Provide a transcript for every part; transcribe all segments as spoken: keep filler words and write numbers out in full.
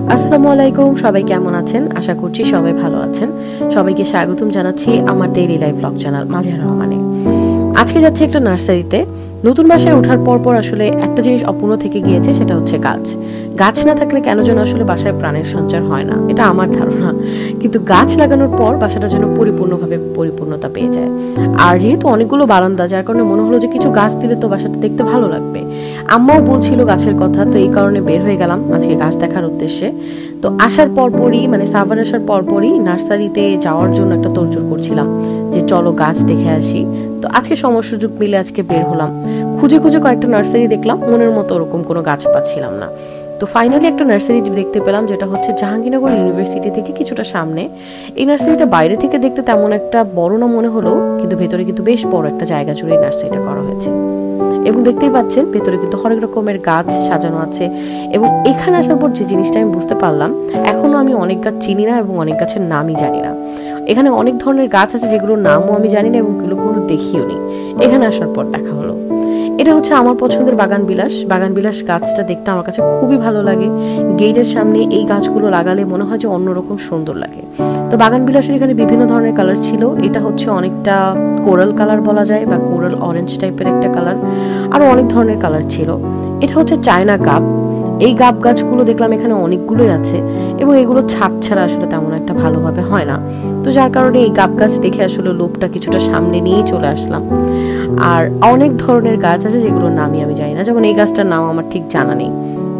আসসালামু আলাইকুম, সবাই কেমন আছেন? আশা করছি সবাই ভালো আছেন। সবাইকে স্বাগতম জানাচ্ছি আমার daily life blog channel Maliya রহমানে। আজকে যাচ্ছি একটা নার্সারিতে। নতুন বাসায় ওঠার পর পর আসলে একটা জিনিস অপূর্ণ থেকে গিয়েছে, সেটা হচ্ছে গাছ। গাছ না থাকলে কেন যেন আসলে বাসায় প্রাণের সঞ্চার হয় না, এটা আমার ধারণা। কিন্তু গাছ লাগানোর পর বাসাটা যেন পরিপূর্ণভাবে পরিপূর্ণতা পেয়ে যায়। আর যেহেতু অনেকগুলো বারান্দা, যার কারণে মনে হলো যে কিছু গাছ দিলে তো বাসাটা দেখতে ভালো লাগবে। আম্মাও বলছিল গাছের কথা, তো এই কারণে বের হয়ে গেলাম আজকে গাছ দেখার উদ্দেশ্যে। তো আসার পরপরই মানে সাভার আসার পরপরই নার্সারিতে যাওয়ার জন্য একটা তোড়জোড় করছিলাম যে চলো গাছ দেখে আসি। তো আজকে সময় সুযোগ মিলে আজকে বের হলাম। খুঁজে খুঁজে কয়েকটা নার্সারি দেখলাম, মনের মতো ওরকম কোনো গাছ পাচ্ছিলাম না। তো ফাইনালি একটা নার্সারি দেখতে পেলাম, যেটা হচ্ছে জাহাঙ্গীরনগর ইউনিভার্সিটি থেকে কিছুটা সামনে। এই নার্সারিটা বাইরে থেকে দেখতে তেমন একটা বড় না মনে হলো, কিন্তু ভেতরে কিন্তু বেশ বড় একটা জায়গা জুড়ে নার্সারিটা করা হয়েছে। এবং দেখতেই পাচ্ছেন ভেতরে কিন্তু অনেক রকমের গাছ সাজানো আছে। এবং এখানে আসার পর যে জিনিসটা আমি বুঝতে পারলাম, এখনো আমি অনেক গাছ চিনি না এবং অনেক গাছের নামই জানি না। এখানে অনেক ধরনের গাছ আছে যেগুলোর নামও আমি জানি না এবং এগুলো কোনো দেখিও নি। এখানে আসার পর দেখা হলো। এটা হচ্ছে আমার পছন্দের বাগান বিলাস। বাগান বিলাস গাছটা দেখতে আমার কাছে খুবই ভালো লাগে। গেটের সামনে এই গাছগুলো লাগালে মনে হয় যে অন্যরকম সুন্দর লাগে। তো বাগান বিলাসের এখানে বিভিন্ন ধরনের কালার ছিল। এটা হচ্ছে অনেকটা কোরাল কালার বলা যায়, বা কোরাল অরেঞ্জ টাইপের একটা কালার। আরো অনেক ধরনের কালার ছিল। এটা হচ্ছে চায়না গাব। এই গাব গাছগুলো দেখলাম এখানে অনেকগুলোই আছে এবং এগুলো ছাদ ছাড়া আসলে তেমন একটা ভালোভাবে হয় না। তো যার কারণে এই গাব গাছ দেখে আসলে লোভটা কিছুটা সামনে নিয়েই চলে আসলাম। আর অনেক ধরনের গাছ আছে যেগুলোর নামই আমি জানি না, যেমন এই গাছটার নাম আমার ঠিক জানা নেই।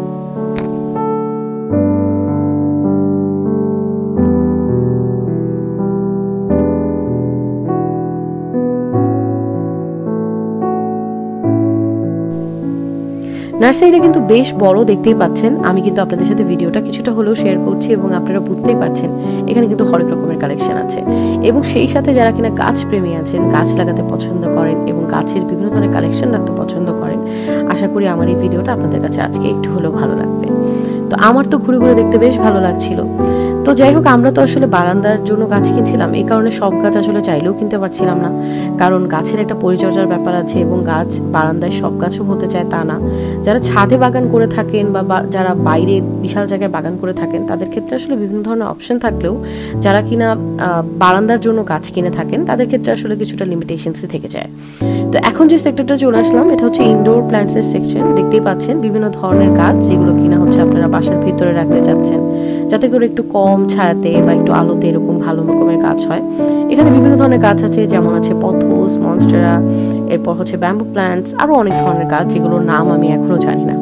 নার্সারিটা কিন্তু বেশ বড়, দেখতেই পাচ্ছেন। আমি কিন্তু আপনাদের সাথে ভিডিওটা কিছুটা হলেও শেয়ার করছি এবং আপনারা বুঝতেই পারছেন এখানে কিন্তু হরেক রকমের কালেকশন আছে। এবং সেই সাথে যারা কিনা গাছ প্রেমী আছেন, গাছ লাগাতে পছন্দ করেন এবং গাছের বিভিন্ন ধরনের কালেকশন রাখতে পছন্দ করেন, আশা করি আমার এই ভিডিওটা আপনাদের কাছে আজকে একটু হলেও ভালো লাগবে। তো আমার তো ঘুরে ঘুরে দেখতে বেশ ভালো লাগছিল। তো যাই হোক, আমরা তো আসলে বারান্দার জন্য গাছ কিনছিলাম, এই কারণে সব গাছ আসলে চাইলেও কিনতে পারছিলাম না, কারণ গাছের একটা পরিচর্যার ব্যাপার আছে এবং গাছ বারান্দায় সব গাছও হতে চায় তা না। যারা ছাদে বাগান করে থাকেন বা যারা বাইরে বিশাল জায়গায় বাগান করে থাকেন, তাদের ক্ষেত্রে আসলে বিভিন্ন ধরনের অপশন থাকলেও যারা কিনা বারান্দার জন্য গাছ কিনে থাকেন, তাদের ক্ষেত্রে আসলে কিছুটা লিমিটেশনসই থেকে যায়। তো এখন যে সেক্টরটা চলে আসলাম, এটা হচ্ছে ইনডোর প্ল্যান্টসের সেকশন। দেখতেই পাচ্ছেন বিভিন্ন ধরনের গাছ যেগুলো কিনা হচ্ছে আপনারা বাসার ভিতরে রাখতে চাচ্ছেন, যাতে করে একটু কম ছায়াতে বা একটু আলোতে এরকম ভালো রকমের গাছ হয়। এখানে বিভিন্ন ধরনের গাছ আছে, যেমন আছে পথোস, মনস্টেরা, এরপর হচ্ছে ব্যাম্বু প্ল্যান্টস, আরো অনেক ধরনের গাছ যেগুলোর নাম আমি এখনো জানি না।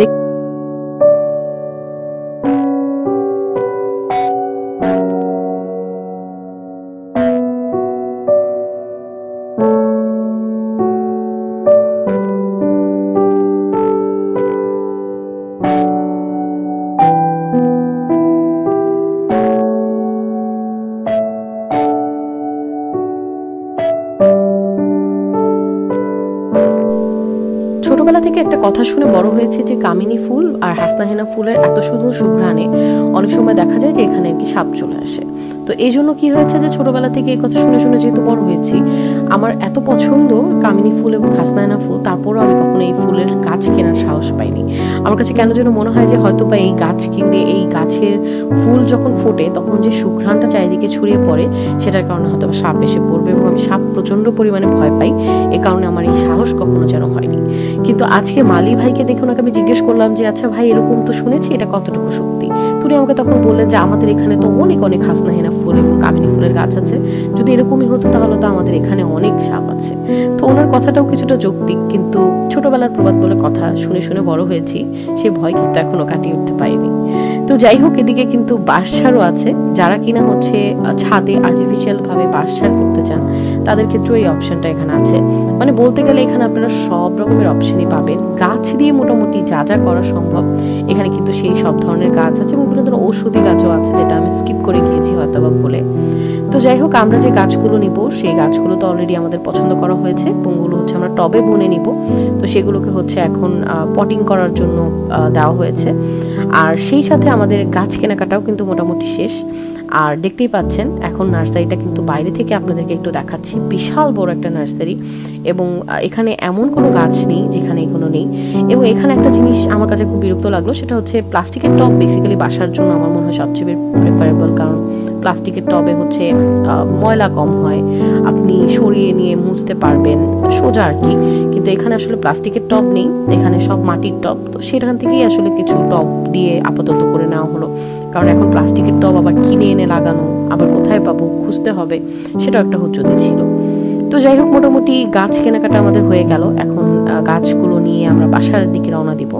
ছোটবেলা থেকে একটা কথা শুনে বড় হয়েছে যে কামিনী ফুল আর হাসনাহেনা ফুলের এত সুন্দর সুঘ্রাণে অনেক সময় দেখা যায় যে এখানে আর কি সাপ চলে আসে। তো এই জন্য কি হয়েছে যে ছোটবেলা থেকে এই কথা শুনে শুনে যেহেতু বড় হয়েছি, আমার এত পছন্দ কামিনী ফুল এবং হাসনাহেনা ফুল, তারপরও আমি কখনো এই ফুলের গাছ কেনার সাহস পাইনি। আমার কাছে কেন যেন মনে হয় যে হয়তো বা এই গাছ কিনলে এই গাছের ফুল যখন ফোটে তখন যে সুঘ্রাণটা চারিদিকে ছড়িয়ে পড়ে, সেটার কারণে হয়তো বা সাপ এসে পড়বে এবং আমি সাপ প্রচন্ড পরিমাণে ভয় পাই। এ কারণে আমার এই সাহস কখনো যেন হয়নি। কিন্তু আজকে মালি ভাইকে দেখে ওনাকে আমি জিজ্ঞেস করলাম যে আচ্ছা ভাই, এরকম তো শুনেছি, এটা কতটুকু সত্যি? তিনি আমাকে তখন বললেন যে আমাদের এখানে তো অনেক অনেক হাসনাহেনা ফুল এবং কামিনী ফুলের গাছ আছে, যদি এরকমই হতো তাহলে তো আমাদের এখানে অনেক সাপ আছে। তো ওনার কথাটাও কিছুটা যৌক্তিক, কিন্তু ছোটবেলার প্রবাদ বলে কথা শুনে শুনে বড় হয়েছি, সে ভয় কিন্তু এখনো কাটিয়ে উঠতে পারিনি। তো যাই হোক, এদিকে কিন্তু বাঁশঝাড়ও আছে। যারা কিনা হচ্ছে ছাদে আর্টিফিশিয়াল ভাবে বাঁশঝাড় করতে চান, তাদের ক্ষেত্রেও এই অপশনটা এখানে আছে। মানে বলতে গেলে এখানে আপনারা সব রকমের অপশনই পাবেন। গাছ দিয়ে মোটামুটি যা যা করা সম্ভব এখানে কিন্তু সেই সব ধরনের গাছ আছে এবং বিভিন্ন ধরনের ঔষধি গাছও আছে, যেটা আমি স্কিপ করে গিয়েছি হয়তো বা বলে। তো যাই হোক, আমরা যে গাছগুলো নিব সেই গাছগুলো তো অলরেডি আমাদের পছন্দ করা হয়েছে এবং ওগুলো হচ্ছে আমরা টবে বুনে নিব। তো সেগুলোকে হচ্ছে এখন পটিং করার জন্য দেওয়া হয়েছে। আর সেই সাথে আমাদের গাছ কেনাকাটাও কিন্তু মোটামুটি শেষ। আর দেখতেই পাচ্ছেন এখন নার্সারিটা কিন্তু বাইরে থেকে আপনাদেরকে একটু দেখাচ্ছি, বিশাল বড় একটা নার্সারি এবং এখানে এমন কোনো গাছ নেই যেখানে এগুলো নেই। এবং এখানে একটা জিনিস আমার কাছে খুব বিরক্ত লাগলো, সেটা হচ্ছে প্লাস্টিকের টব বেসিক্যালি বাসার জন্য আমার মনে হয় সবচেয়ে প্রেফারেবল, কারণ প্লাস্টিকের টবে হচ্ছে ময়লা কম হয়, আপনি সরিয়ে নিয়ে মুছতে পারবেন সোজা আর কি। কিন্তু এখানে আসলে প্লাস্টিকের টব নেই, এখানে সব মাটির টব, তো সেখান থেকেই আসলে কিছু টব দিয়ে আপাতত করে নেওয়া হলো, কারণ এখন প্লাস্টিকের টব আবার কিনে এনে লাগানো, আবার কোথায় পাবো খুঁজতে হবে, সেটাও একটা হুজ্জতি ছিল। তো যাই হোক, মোটামুটি গাছ কেনাকাটা আমাদের হয়ে গেল, এখন গাছগুলো নিয়ে আমরা বাসার দিকে রওনা দিব।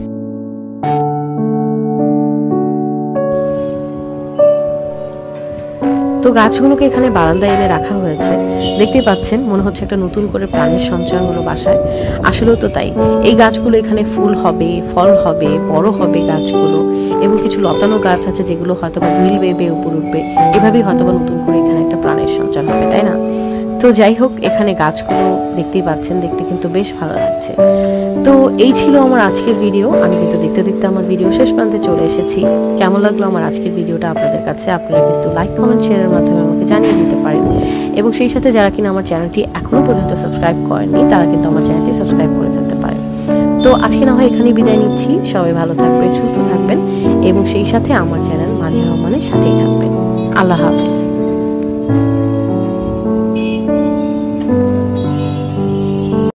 তো গাছগুলোকে এখানে বারান্দায় এনে রাখা হয়েছে, দেখতেই পাচ্ছেন মনে হচ্ছে একটা নতুন করে প্রাণের সঞ্চয় হলো বাসায়। আসলেও তো তাই, এই গাছগুলো এখানে ফুল হবে, ফল হবে, বড় হবে গাছগুলো, এবং কিছু লতানো গাছ আছে যেগুলো হয়তো বা হুইল বেবে উপর উঠবে, এভাবেই হয়তো বা নতুন করে এখানে একটা প্রাণের সঞ্চার হবে, তাই না? তো যাই হোক, এখানে গাছগুলো দেখতেই পাচ্ছেন, দেখতে কিন্তু বেশ ভালো লাগছে। তো এই ছিল আমার আজকের ভিডিও। আমি কিন্তু দেখতে দেখতে আমার ভিডিও শেষ প্রান্তে চলে এসেছি। কেমন লাগলো আমার আজকের ভিডিওটা আপনাদের কাছে, আপনারা কিন্তু লাইক কমেন্ট শেয়ারের মাধ্যমে আমাকে জানিয়ে দিতে পারেন। এবং সেই সাথে যারা কিনা আমার চ্যানেলটি এখনো পর্যন্ত সাবস্ক্রাইব করেননি, তারা কিন্তু আমার চ্যানেলটি সাবস্ক্রাইব করে ফেলতে পারেন। তো আজকে না হয় এখানেই বিদায় নিচ্ছি। সবাই ভালো থাকবেন, সুস্থ থাকবেন এবং সেই সাথে আমার চ্যানেল মালিয়া রহমানের সাথেই থাকবেন। আল্লাহ হাফেজ।